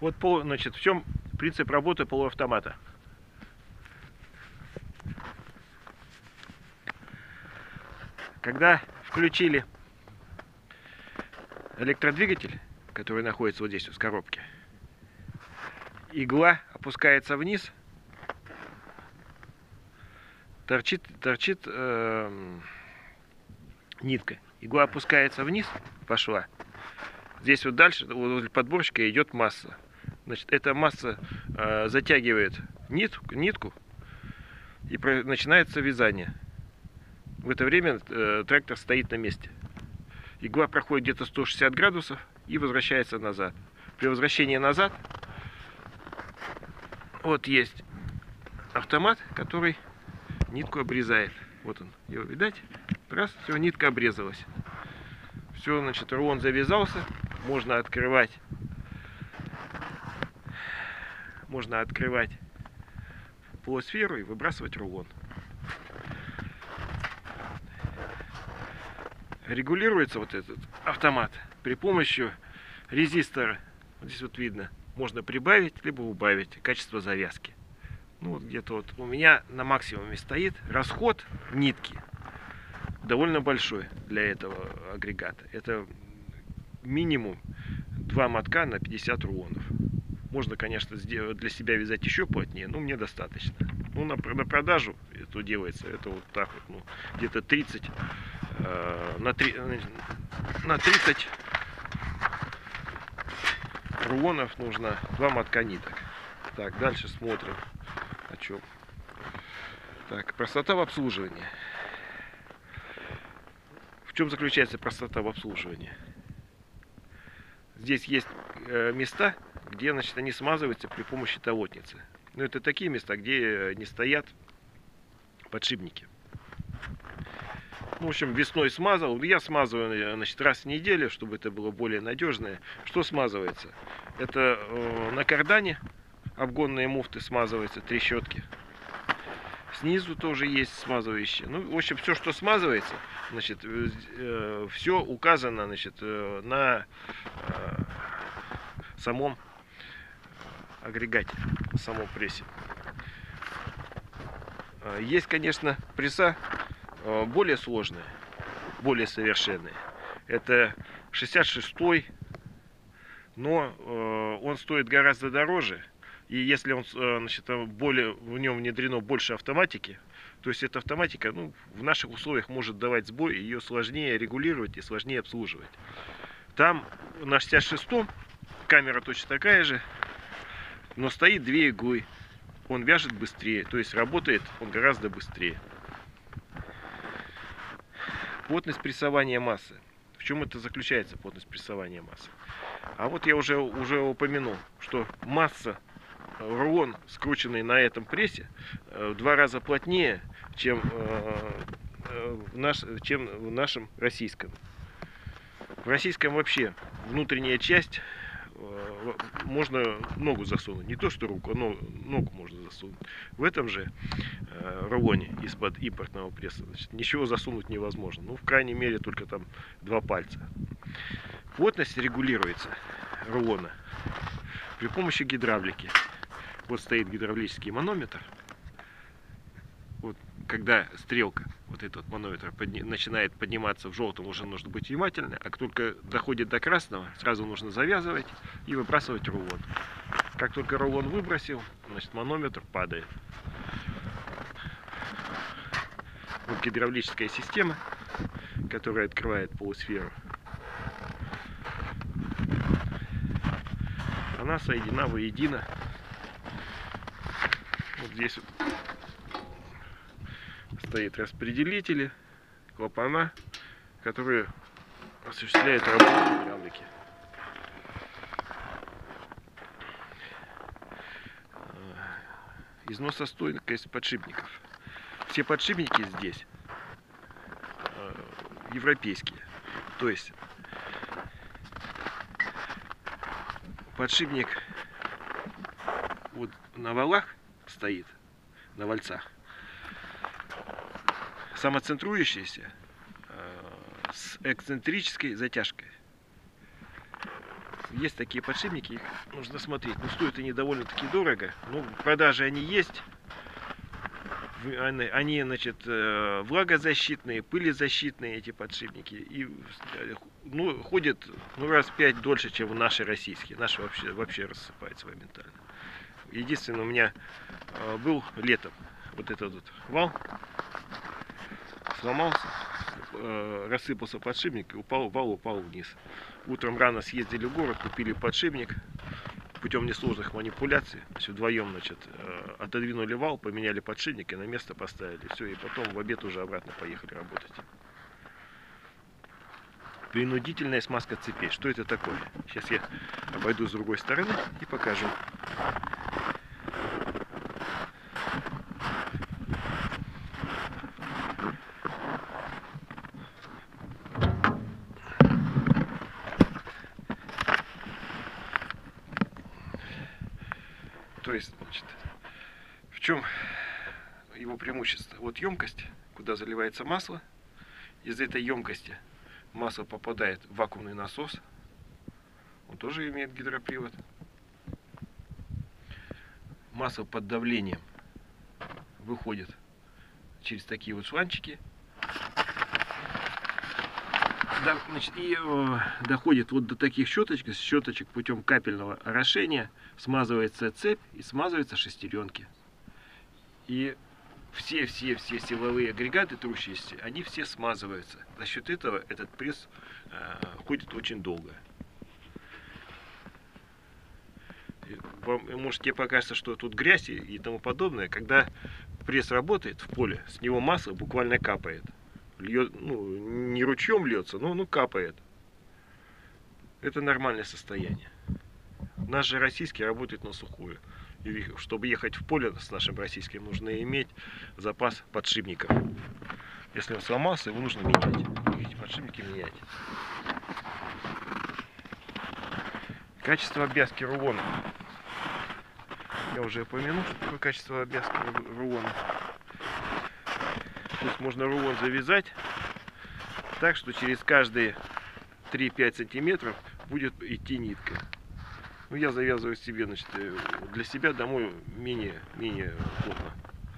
Вот, значит, в чем принцип работы полуавтомата. Когда включили электродвигатель, который находится вот здесь, вот, с коробки, игла опускается вниз, торчит нитка. Игла опускается вниз, пошла. Здесь вот дальше, возле подборщика, идет масса. Значит, эта масса затягивает нитку, и начинается вязание. В это время трактор стоит на месте. Игла проходит где-то 160 градусов и возвращается назад. При возвращении назад вот есть автомат, который нитку обрезает. Вот он, его видать. Раз, все, нитка обрезалась. Все, значит, рулон завязался. Можно открывать полусферу и выбрасывать рулон. Регулируется вот этот автомат при помощи резистора. Вот здесь вот видно, можно прибавить либо убавить качество завязки. Ну вот где-то вот у меня на максимуме стоит. Расход нитки довольно большой для этого агрегата. Это минимум 2 мотка на 50 рулонов. Можно, конечно, для себя вязать еще плотнее, но мне достаточно. Ну, на продажу это делается, это вот так вот, ну, где-то 30 на 30 рулонов нужно 2 мотка ниток. Так, дальше смотрим, о чем. Так, простота в обслуживании. В чем заключается простота в обслуживании? Здесь есть места, где, значит, они смазываются при помощи толотницы. Но это такие места, где не стоят подшипники. Ну, в общем, весной смазал. Я смазываю, значит, раз в неделю, чтобы это было более надежное. Что смазывается? Это на кардане обгонные муфты смазываются, трещотки. Снизу тоже есть смазывающие. Ну, в общем, все, что смазывается, значит, все указано, значит, на самом агрегате, на самом прессе. Есть, конечно, пресса более сложные, более совершенные. Это 66-й, но он стоит гораздо дороже. И если он, значит, в нем внедрено больше автоматики, то есть эта автоматика, ну, в наших условиях может давать сбой, ее сложнее регулировать и сложнее обслуживать. Там на 66-м камера точно такая же, но стоит 2 иглы. Он вяжет быстрее, то есть работает он гораздо быстрее. Плотность прессования массы. В чем это заключается, плотность прессования массы? А вот я уже упомянул, что масса, рулон, скрученный на этом прессе, в 2 раза плотнее, чем в нашем российском. В российском вообще внутренняя часть можно ногу засунуть. Не то что руку, но ногу можно засунуть. В этом же рулоне из-под импортного пресса, значит, ничего засунуть невозможно. Ну, в крайней мере, только там 2 пальца. Плотность регулируется рулона при помощи гидравлики. Вот стоит гидравлический манометр. Вот, когда стрелка, вот этот манометр, начинает подниматься в желтом, уже нужно быть внимательным. А как только доходит до красного, сразу нужно завязывать и выбрасывать рулон. Как только рулон выбросил, значит, манометр падает. Вот гидравлическая система, которая открывает полусферу. Она соединена воедино. Вот здесь вот стоят распределители, клапана, которые осуществляют работу гидравлики. Износостойкость подшипников. Все подшипники здесь европейские. То есть подшипник вот на валах стоит, на вальцах, самоцентрующийся с эксцентрической затяжкой. есть такие подшипники, их нужно смотреть. Ну, стоят они довольно-таки дорого. Ну, в продаже они есть. Они, значит, влагозащитные, пылезащитные эти подшипники. И, ну, ходят, ну, раз в 5 дольше, чем наши российские. Наши вообще рассыпаются моментально. Единственное, у меня был летом вот этот вот вал. Сломался, рассыпался подшипник, вал упал вниз. Утром рано съездили в город, купили подшипник. Путем несложных манипуляций, значит, вдвоем, значит, отодвинули вал, поменяли подшипник и на место поставили. Все, и потом в обед уже обратно поехали работать. Принудительная смазка цепей. Что это такое? Сейчас я обойду с другой стороны и покажу. То есть, значит, в чем его преимущество? Вот емкость, куда заливается масло. Из этой емкости масло попадает в вакуумный насос. Он тоже имеет гидропривод. Масло под давлением выходит через такие вот шланчики. Да, значит, и доходит вот до таких щеточек. С щеточек путем капельного орошения смазывается цепь и смазываются шестеренки. И все силовые агрегаты трущиеся, они все смазываются. За счет этого этот пресс ходит очень долго. Может, тебе покажется, что тут грязь и тому подобное. Когда пресс работает в поле, с него масло буквально капает. Льет, ну, не ручьем льется, но ну, капает. Это нормальное состояние. Наш же российский работает на сухую. И чтобы ехать в поле с нашим российским, нужно иметь запас подшипников. Если он сломался, его нужно менять. Эти подшипники менять. Качество обвязки рулона. Я уже упомянул, что такое качество обвязки рулона. То есть можно рулон завязать так, что через каждые 3-5 сантиметров будет идти нитка. Ну, я завязываю себе, значит, для себя домой менее плотно.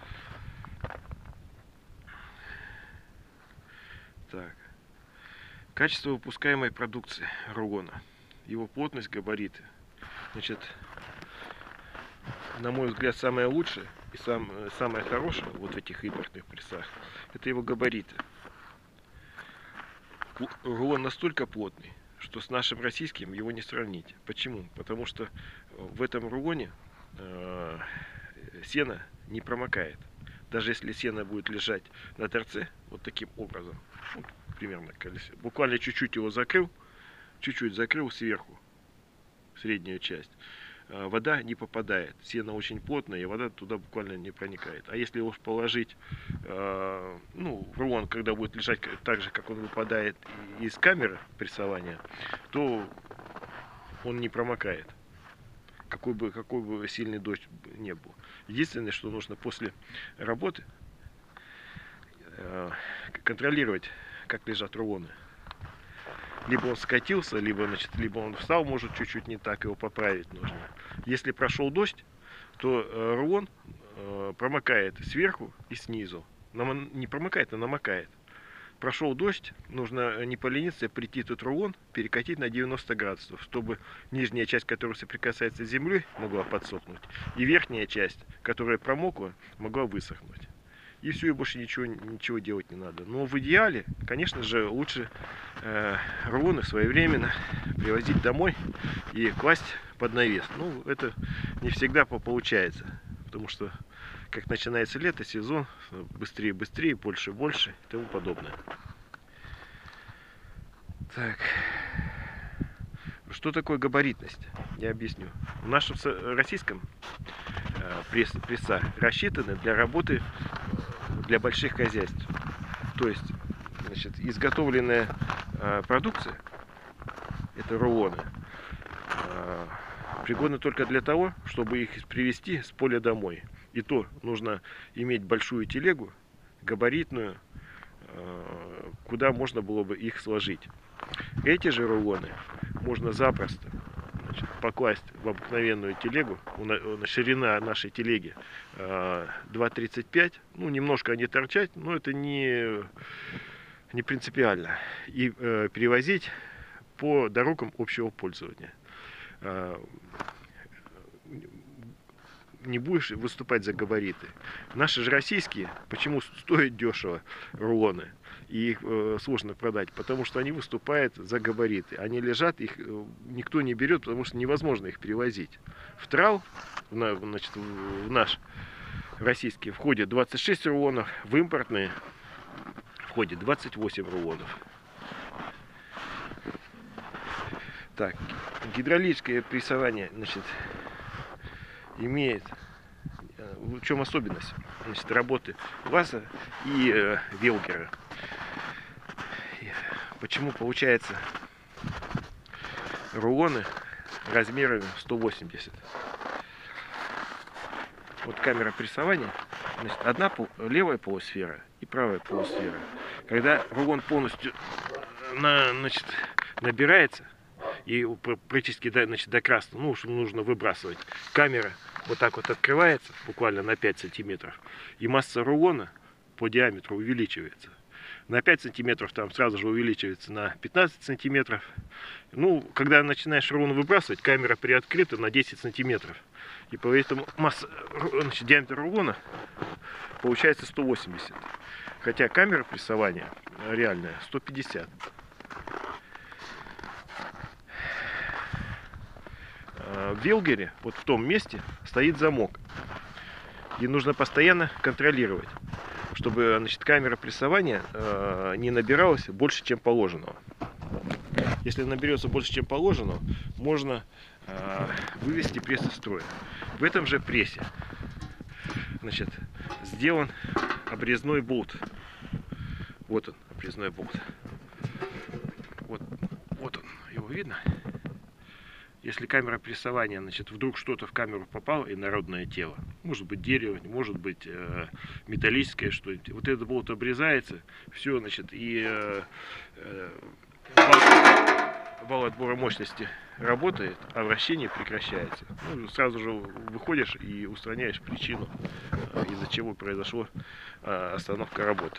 Так. Качество выпускаемой продукции рулона. Его плотность, габариты. Значит, на мой взгляд, самое лучшее и самое хорошее вот в этих импортных прессах — это его габариты. Рулон настолько плотный, что с нашим российским его не сравнить. Почему? Потому что в этом рулоне сено не промокает. Даже если сено будет лежать на торце, вот таким образом, ну, примерно колесе, буквально чуть-чуть его закрыл, чуть-чуть закрыл сверху, среднюю часть, вода не попадает. Сено очень плотное, и вода туда буквально не проникает. А если его положить, ну, рулон, когда будет лежать так же, как он выпадает из камеры прессования, то он не промокает. Какой бы сильный дождь не был. Единственное, что нужно после работы контролировать, как лежат рулоны. Либо он скатился, либо он встал, может, чуть-чуть не так, его поправить нужно. Если прошел дождь, то рулон промокает сверху и снизу. Не промокает, а намокает. Прошел дождь, нужно не полениться, прийти этот рулон, перекатить на 90 градусов, чтобы нижняя часть, которая соприкасается с землей, могла подсохнуть, и верхняя часть, которая промокла, могла высохнуть. И все, и больше ничего делать не надо. Но в идеале, конечно же, лучше рулоны своевременно привозить домой и класть под навес. Ну, это не всегда получается, потому что как начинается лето, сезон, быстрее, больше и тому подобное. Так, что такое габаритность? Я объясню. В нашем российском пресса рассчитаны для работы для больших хозяйств. То есть, значит, изготовленная продукция, это рулоны, пригодны только для того, чтобы их привезти с поля домой. И то нужно иметь большую телегу, габаритную, куда можно было бы их сложить. Эти же рулоны можно запросто покласть в обыкновенную телегу, ширина нашей телеги 2,35, ну немножко они торчать, но это не принципиально, и перевозить по дорогам общего пользования. Не будешь выступать за габариты. Наши же российские, почему стоят дешево рулоны, и их сложно продать? Потому что они выступают за габариты. Они лежат, их никто не берет, потому что невозможно их перевозить. В трал, значит, в наш российский входит 26 рулонов, в импортные входит 28 рулонов. Так, гидравлическое прессование, значит, имеет, в чем особенность, значит, работы ВАЗа и Велгера. Почему получается рулоны размерами 180? Вот камера прессования, значит, одна левая полусфера и правая полусфера. Когда рулон полностью значит, набирается и практически до красного, ну, что нужно выбрасывать, камера вот так вот открывается буквально на 5 сантиметров, и масса рулона по диаметру увеличивается. На 5 сантиметров там сразу же увеличивается на 15 сантиметров. Ну, когда начинаешь рулон выбрасывать, камера приоткрыта на 10 сантиметров. И поэтому масса, значит, диаметр рулона получается 180. Хотя камера прессования реальная 150. В Велгере, вот в том месте, стоит замок. И нужно постоянно контролировать, чтобы, значит, камера прессования не набиралась больше, чем положенного. Если наберется больше, чем положенного, можно вывести пресс из строя. В этом же прессе, значит, сделан обрезной болт. Вот он, обрезной болт. Вот он, его видно? Если камера прессования, значит, вдруг что-то в камеру попало, инородное тело, может быть дерево, может быть металлическое что-нибудь, вот этот болт обрезается, все, значит, и вал отбора мощности работает, а вращение прекращается. Ну, сразу же выходишь и устраняешь причину, из-за чего произошла остановка работы.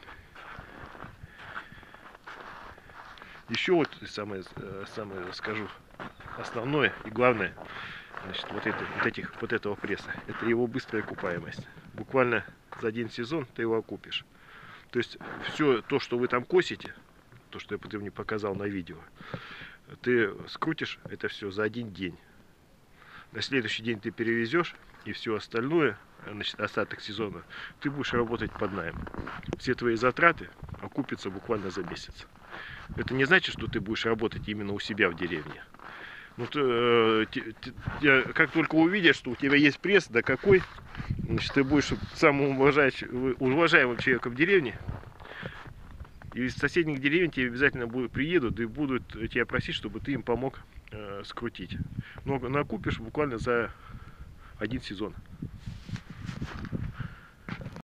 Еще вот самое скажу, основное и главное, значит, вот этого пресса, это его быстрая окупаемость. Буквально за один сезон ты его окупишь. То есть все то, что вы там косите, то, что я мне показал на видео, ты скрутишь это все за один день. На следующий день ты перевезешь, и все остальное, значит, остаток сезона, ты будешь работать под найм. Все твои затраты окупятся буквально за месяц. Это не значит, что ты будешь работать именно у себя в деревне. Ну, как только увидишь, что у тебя есть пресс, да какой, значит, ты будешь самым уважаемым человеком в деревне. И из соседних деревень тебе обязательно приедут и будут тебя просить, чтобы ты им помог скрутить. Но накупишь буквально за один сезон.